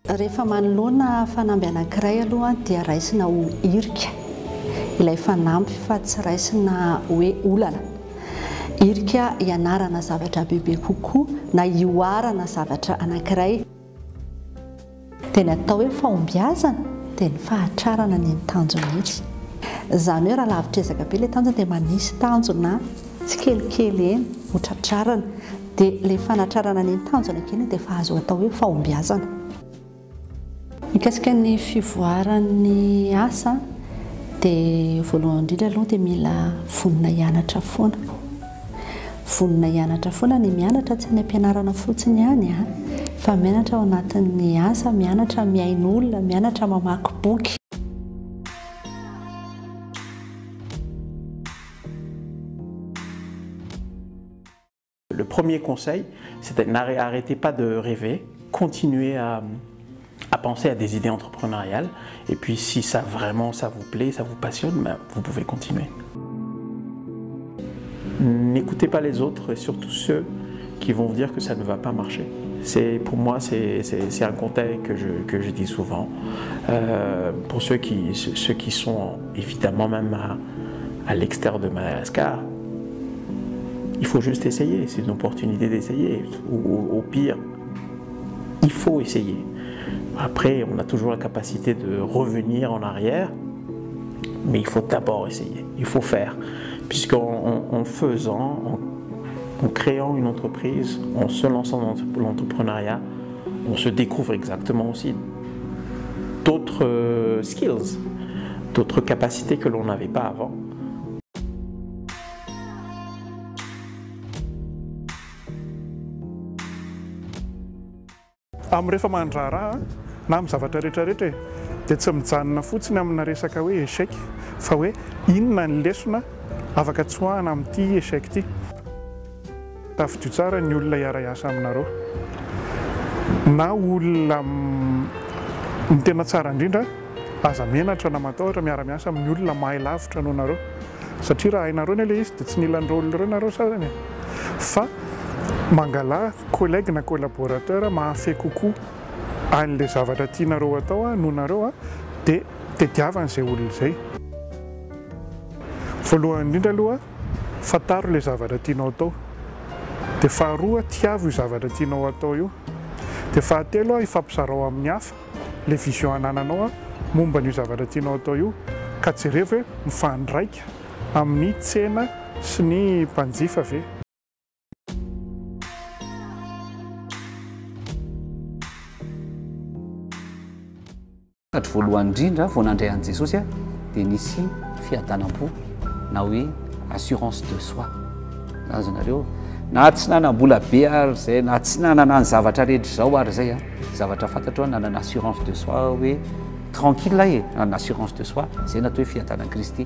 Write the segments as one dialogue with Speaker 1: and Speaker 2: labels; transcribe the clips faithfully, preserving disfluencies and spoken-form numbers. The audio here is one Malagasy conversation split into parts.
Speaker 1: Rehefa manoloana fanampy anankiray aloha dia raisina ho irika ilay fanampy fa tsy raisina hoe olana. Irika ianarana zavatra bebe kokoa na ioarana zavatra anankiray. Tena atao hoe fahombiazana dia ny fahatrarana ny tanjona mihitsy. Izany hoe raha lavitra ezaka be ilay tanjona dia manisy tanjona tsy kelikely eny ho tratrarana. Dia ilay fanatrarana ny tanjona kely dia efa azo atao hoe fahombiazana. Mikasika ny fivoaran'ny asa dia voalohany indrindra aloha dia mila vonona hianatra foana. Vonona hianatra foana ny mianatra tsy any am-pianarana fotsiny ihany fa mianatra ao anatin'ny asa, mianatra miaino olona, mianatra mamaky boky.
Speaker 2: Le premier conseil, c'est n'arrêtez pas de rêver, continuez à, à penser à des idées entrepreneuriales et puis si ça vraiment ça vous plaît, ça vous passionne, ben, vous pouvez continuer. N'écoutez pas les autres et surtout ceux qui vont vous dire que ça ne va pas marcher. Pour moi, c'est un conseil que je, que je dis souvent. Euh, pour ceux qui, ceux qui sont évidemment même à, à l'extérieur de Madagascar, il faut juste essayer, c'est une opportunité d'essayer. Au, au pire, il faut essayer. Après, on a toujours la capacité de revenir en arrière, mais il faut d'abord essayer, il faut faire. Puisqu'en en, en faisant, en, en créant une entreprise, en se lançant dans l'entrepreneuriat, on se découvre exactement aussi d'autres euh, skills, d'autres capacités que l'on n'avait pas avant.
Speaker 3: Amin'ny rehefa mandrara na amin'ny zavatra rehetrarehetra dia tsy mijanona fotsiny amina resaka hoe échec fa hoe inona ny lesona afaka tsoahana amin'ity échec ity. Tafidio tsara ny olona hiara-hiasa aminareo na olona ny tena tsara indrindra aza menatra na matahotra miara-miasa amin'ny olona mahay lavitra noho nareo satria raha hainareo ny ilay izy dia tsy nila ny rôle ireo nareo sarany fa mangala collègue na collaborateur mahafehy kokoa an'ilay zavatra tianareo atao noho nareo dia tediavana izay olona izay. Voalohany indrindra aloha fantaro ilay zavatra tianao atao dia faharoa tiavo io zavatra tianao atao io dia fahatelo ifampizarao amin'ny hafa ilay vision anananao momba n'io zavatra tianao atao io ka jereo hoe mifandraika amin'ny tsena sy ny mpanjifa ve.
Speaker 4: Voalohany indrindra vao nandray an'i Jesosy dia nisy fiadanam-po na hoe assurance de soi. Azonareo na tsy nanam-bola be ary zay na tsy nanana ny zavatra rehetra zao ary zay zavatra fantatro nanana assurance de soi hoe tranquille e nanana assurance de soi zay natao hoe fiadanan Kristy.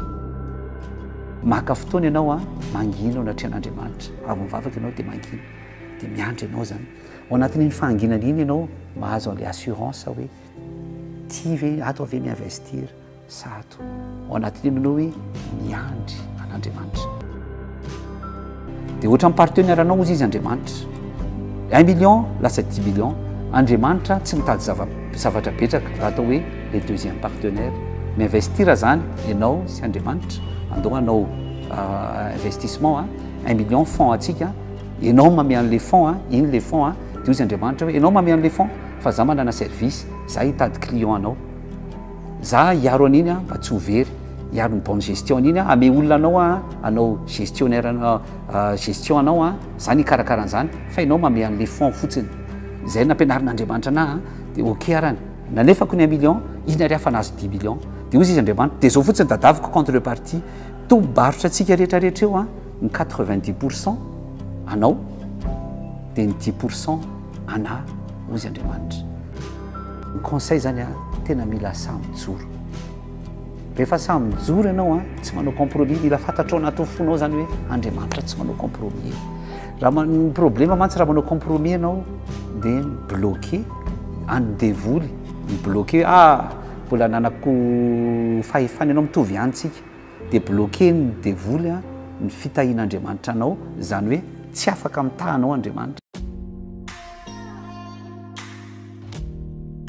Speaker 4: Maka fotoana ianao mangina ao anaty an'Andriamanitra avy mivavaka ianao dia mangina dia miandry ianao zany ao anatin'iny fahanginana iny ianao mahazo an'ilay assurance hoe ty ve ato ave miinvestir sa ato ao anatin'iny ianao hoe miandry an'Andriamanitra. Dia ohatra ny partenaire-anao ozy izy Andriamanitra un million lasa dix millions Andriamanitra tsy mitady zavatra betsaka raha atao hoe le deuxième partenaire miinvestir zany ianao sy Andriamanitra andoha anao investissement un million fonds atsika ianao mamay an'le fonds iny le fonds dia ozy Andriamanitra hoe ianao mamay an'le fonds fa za manana service za hitady client anao za hiaro an'iny mba tsy ho very hiaro ny bonne gestion iny ame olona anao anao gestionnaire gestion anao za nikarakara an'izany fa ianao mamay an'le fonds fotsiny zay nampianarin'Andriamanitra ana dia ok arany nanefako ny un million iny ary hafa nazo dix millions dia ozy izy Andriamanitra dia zao fotsiny tadaviko contrepartie tobarotra atsika rehetrarehetra eo ny quatre-vingt-dix pour cent anao dia ny dix pour cent ana ozy Andriamanitra. Ny conseil zany tena mila samy mijoro. Rehefa samy mijoro ianao tsy manao compromis mila fantatrao anaty fonao zany hoe Andriamanitra tsy manao compromis. Raha ny problème mantsy raha manao compromis ianao dia bloqué andevoly bloqué ah mbola nanako fahefana ianao mitovy ihany tsika dia bloqué ny devoly ny fitahian'Andriamanitra anao zany hoe tsy afaka mitahanao Andriamanitra.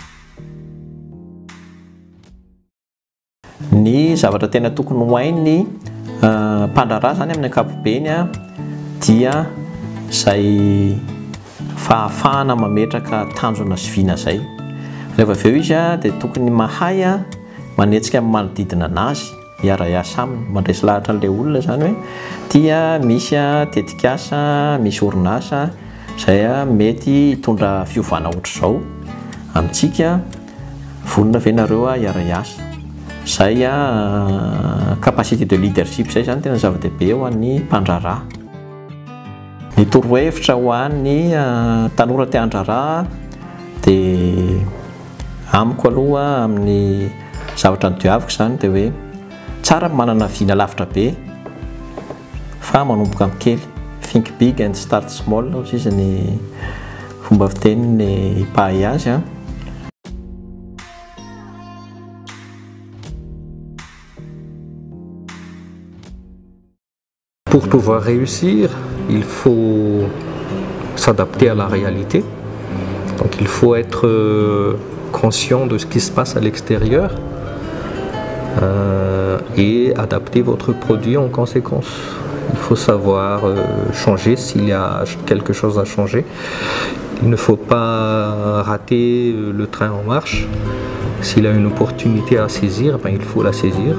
Speaker 2: Ny zavatra tena tokony hoainy mpandraraha zany amin'ny ankapobeny a dia zay fahafahana mametraka tanjona sy vina zay. Rehefa avy eo izy a dia tokony mahay a manetsika amin'ny manodidina anazy miara-iasa aminy, mandresy lahatra an'ilay olona zany hoe dia misy a tetikasa, misy orinasa zay a mety hitondra fiovana ohatr'izao amintsika vonona ve nareo a iara-iasa. Zay a capacité de leadership zay zany tena zava-dehibe ho an'ny mpandraraha. Ny torohevitra ho an'ny tanora te handraraha dia amiko aloha amin'ny zavatra nodiaviko zany dia hoe tsara manana vina lavitra be fa manomboka amin'ny kely. Think big and start small hozy izy ny fomba fitenin'ny mpahay azy a.
Speaker 5: Pour pouvoir réussir, il faut s'adapter à la réalité. Donc il faut être conscient de ce qui se passe à l'extérieur euh, et adapter votre produit en conséquence. Il faut savoir euh, changer s'il y a quelque chose à changer. Il ne faut pas rater le train en marche. S'il y a une opportunité à saisir, ben, il faut la saisir.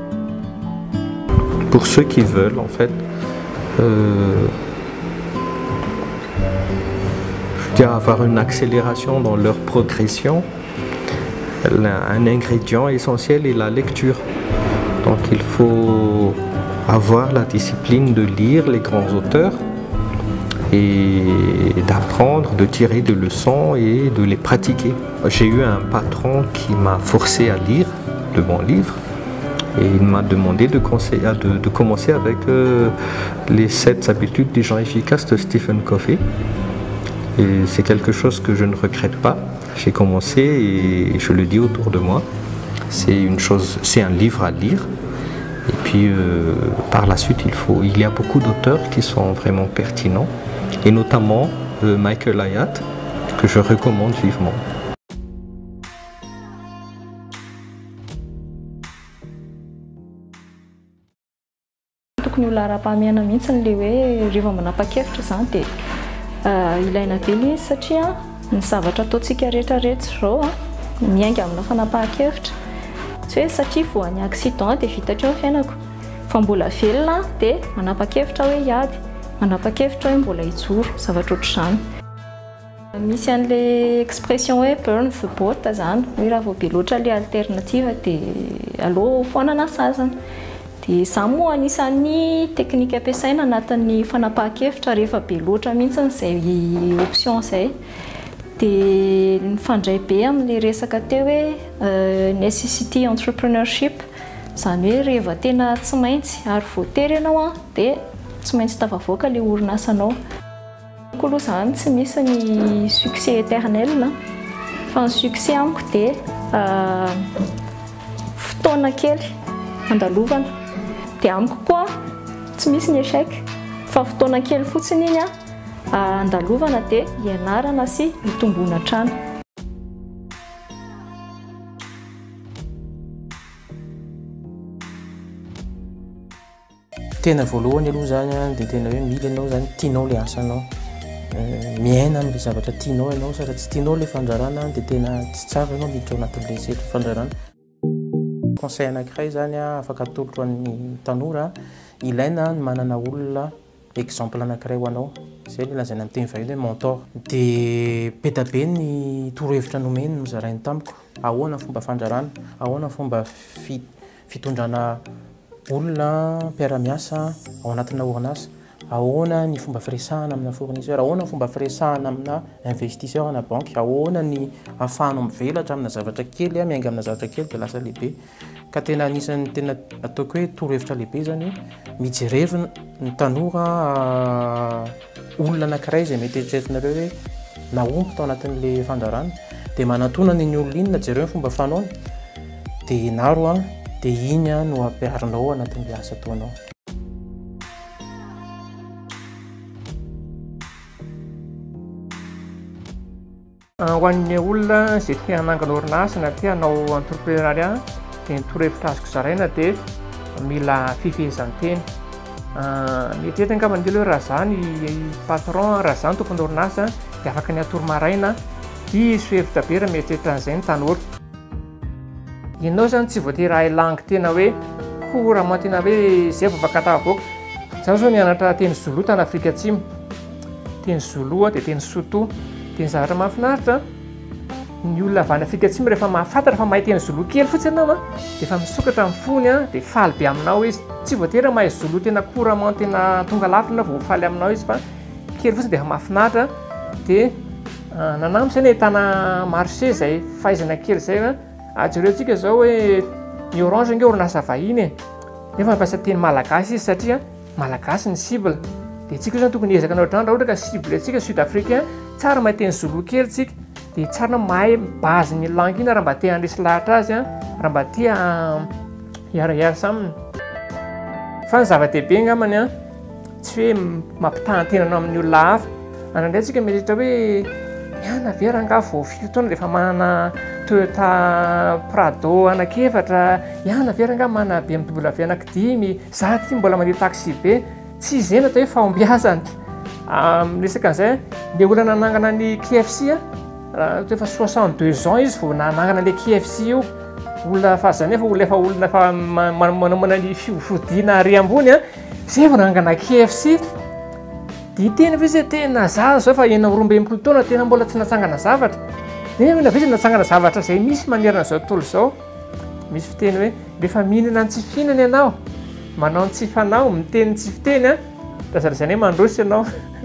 Speaker 5: Pour ceux qui veulent, en fait, euh, je dirais avoir une accélération dans leur progression, un ingrédient essentiel est la lecture. Donc il faut avoir la discipline de lire les grands auteurs et d'apprendre, de tirer des leçons et de les pratiquer. J'ai eu un patron qui m'a forcé à lire de bons livres. Et il m'a demandé de, de, de commencer avec euh, les sept habitudes des gens efficaces de Stephen Covey. Et c'est quelque chose que je ne regrette pas. J'ai commencé et je le dis autour de moi. C'est une chose, c'est un livre à lire. Et puis euh, par la suite, il, faut, il y a beaucoup d'auteurs qui sont vraiment pertinents. Et notamment euh, Michael Hyatt, que je recommande vivement.
Speaker 6: Tokony olona ara-pahamiana mihitsy le hoe rehefa manapa-kevitra zany dia ilaina be ilay izy satria ny zavatra ataontsika rehetrarehetra zao miainga amina fanapahan-kevitra. Tsy hoe satria voan'ny accident dia vitatry ny fiainako, fa mbola velona dia manapa-kevitra hoe hiady, manapa-kevitra hoe mbola hijoro, zavatra ohatr'izany. Misy an'ilay expression hoe burn the boat zany, hoe raha vao be loatra ilay alternative dia aleo foanana sasany. Dia izaho moa anisan'ny teknika ampiasaina anatin'ny fanapahan-kevitra rehefa be loatra mihitsy izay option izay. Dia mifandray be amin'ilay resaka teo hoe necessity entrepreneurship, izany hoe rehefa tena tsy maintsy ary voatery ianao dia tsy maintsy tafavoaka ilay orinasanao. Aloha zany tsy misy ny succès éternel fa ny succès amiko dia fotoana kely andalovana. Dia amiko koa tsy misy ny échec fa fotoana kely fotsiny iny andalovana dia ianarana sy mitombona hatrany.
Speaker 7: Tena voalohany aloha zany dia tena hoe mila ianao zany tianao ilay asanao, miaina amin'ilay zavatra tianao ianao, satria tsy tianao ilay fandrarana dia tena tsy tsara ianao miditra ao anatin'ilay setra fandrarana. Conseil anankiray zany afaka atolotro an'ny tanora, ilaina ny manana olona exemple anankiray ho anao, izay ilay lazaina amin'ny teny vahiny hoe mentor. Dia be da be ny torohevitra nomeny no zarainy tamiko, ahoana fomba fandrarana, ahoana fomba fitondrana olona mpiara-miasa ao anatina orinasa, ahoana ny fomba firesahana amina fournisseur, ahoana fomba firesahana amina investisseur ana banque, ahoana ny ahafahanao mivelatra amina zavatra kely, miainga amina zavatra kely dia lasa lehibe. Ka tena anisan'ny tena ataoko hoe torohevitra lehibe zany mijerery ny tanora olona anankiray izay mety eritreretinareo hoe naompy tao anatin'ilay fandrarana, dia manantonana iny olona iny na jereo ny fomba fanaony dia inaro dia iny no ampiarinao anatin'ilay asa ataonao.
Speaker 8: Ho an'ny olona izay tia hanangana orinasa na tia hanao entrepreneuriat
Speaker 7: dia ny torohevitra azoko zaraina dia mila fifehezan-teny. Mietreritra angamba ny hoe raha zany patron, raha zany tompony orinasa dia afaka ny atoro maraina. Izy hevitra be raha mietreritra an'izay ny tanora. Ianao zany tsy voatery hahay langue tena hoe couramment tena hoe izay vao afaka atao avoaka. Zaho zao nianatra teny Zulu tany Afrika Atsimo. Teny Zulu dia teny Soto. Dia ny zavatra mahafinaritra, ny olona avy any Afrika Atsimo rehefa mahafantatra fa mahay teny Zulu kely fotsiny ianao dia efa misokatra amin'ny fony dia faly be aminao izy. Tsy voatery mahay Zulu tena couramment tena tonga lafina vao faly aminao izy fa kely fotsiny dia efa mahafinaritra. Dia nanamby izay ny ahitana marché izay fahaizana kely izay. Jerentsika zao hoe ny Orange nge orinasa vahiny e, nefa mampiasa teny malagasy izy satria malagasy ny cible. Dia tsika zany tokony hiezaka anao hatrany raha ohatra ka cible antsika sud-africain tsara mahay teny Zulu kely tsika dia tsara mahay base ny langue iny raha mba te handresy lahatra azy, raha mba te hiara-hiara saminy. Fa ny zava-dehibe angambany a tsy hoe mampitahan-tenanao amin'ny olona hafa. Anandray antsika mieritreritra hoe miana ve rangaha vao fito taona dia efa manana Toyota Prado anankefatra, iana ve rangaha manana B M W anankidimy, za ty mbola mandeha taxi be. Tsy izay no atao hoe fahombiazana. Miresaka an'izay dia olona nanangana ny K F C raha efa soixante-deux ans izy vao nanangana ilay K F C io. Olona fa zany efa olona efa olona fa manamana ny fivodiana ary ambony a, izay vao nanangana K F C. Dia tena ve izay tena zaza zao fa enina roa amby enimpolo taona tena mbola tsy natsangana zavatra. Dia na ve izay natsangana zavatra izay misy manerana izao tontolo izao. Misy fiteny hoe rehefa mihinana ny tsy fihinana ianao, manao ny tsy fanao, miteny ny tsy fiteny a, lazalazany hoe mandroso ianao.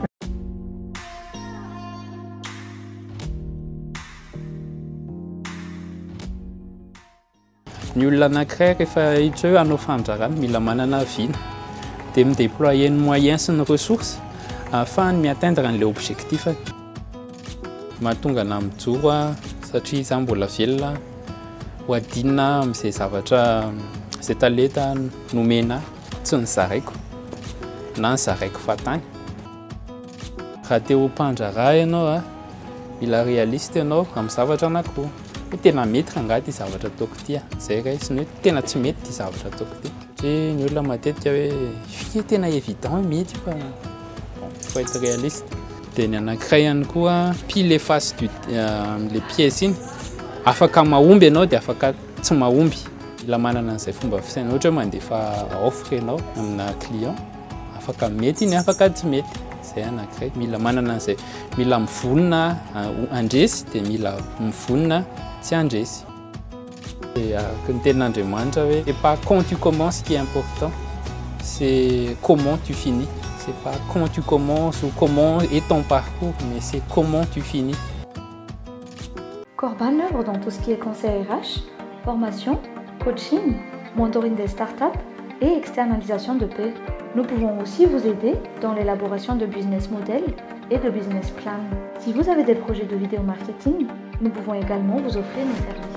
Speaker 8: Ny olona anankiray rehefa hita hoe hanao fandrarana mila manana vina dia midéployer ny moyens sy ny ressources ahafahany mi-atteindre an'ilay objectif. Mahatonga ana mijoro satria izaho mbola velona ho adinina amin'izay zavatra izay talenta nomena tsy ny zaraiko na ny zaraiko fatany. Raha te ho mpandraraha ianao a, mila réaliste ianao amin'ny zavatra anankiroa. Hoe tena mety rangaha ty zavatra ataoko ty a, izay iray, sy ny hoe tena tsy mety ty zavatra ataoko ty. Satria ny olona matetika hoe fie tena évident hoe mety fa faut être réaliste. Dia ny anankiray ihany koa pile et face amin'ilay pièce iny, afaka mahomby ianao dia afaka tsy mahomby. Mila manana an'izay fomba fisaina. Ohatra hoe mandefa offre ianao amina client, afaka mety iny, afaka tsy mety. Izay anankiray, mila manana an'izay, mila mivonona andresy dia mila mivonona tsy andresy. Dia araka ny tenin'Andriamanitra hoe c'est pas quand tu commences qui est important, c'est comment tu finis. C'est pas quand tu commences ou comment est ton parcours, mais c'est comment tu finis.
Speaker 6: Corban œuvre dans tout ce qui est conseil R H, formation, coaching, mentoring des startups et externalisation de paie. Nous pouvons aussi vous aider dans l'élaboration de business model et de business plan. Si vous avez des projets de vidéo marketing, nous pouvons également vous offrir nos services.